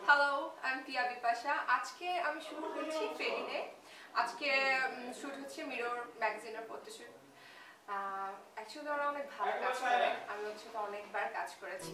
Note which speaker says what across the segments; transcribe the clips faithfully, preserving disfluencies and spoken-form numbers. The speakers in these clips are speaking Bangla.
Speaker 1: হ্যালো, আমি পিয়া বিপাশা। আজকে আমি শুরু করছি ফেরিনে। আজকে শুট হচ্ছে মিরর ম্যাগাজিনের ফটোশুট। অ্যাকচুয়ালি ওরা অনেক ভালো কাজ করে, আমি হচ্ছে তো অনেকবার কাজ করেছি।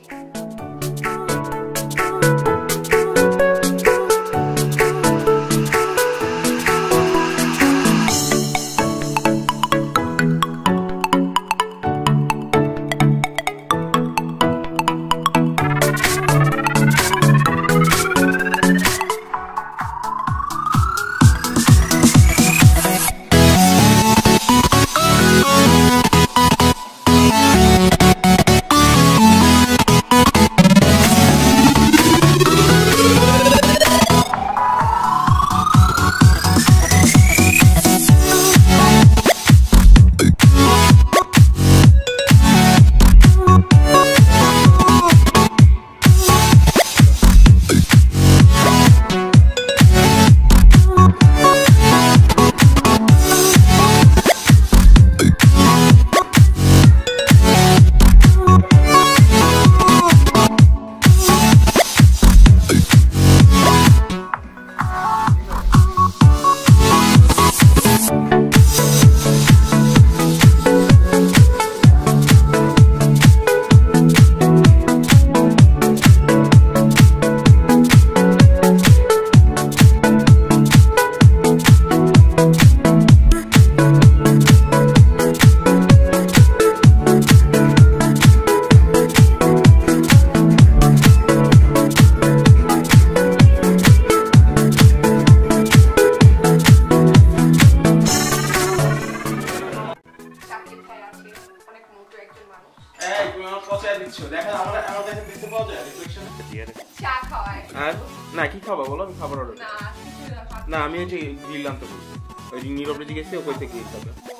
Speaker 2: না কি খাবা বলো, আমি খাবার অর্ডার না আমি ওই যে গ্রিল আনতে বলছি, ওই নীরব রেজি গেছে ওই থেকে গ্রিল খাবে।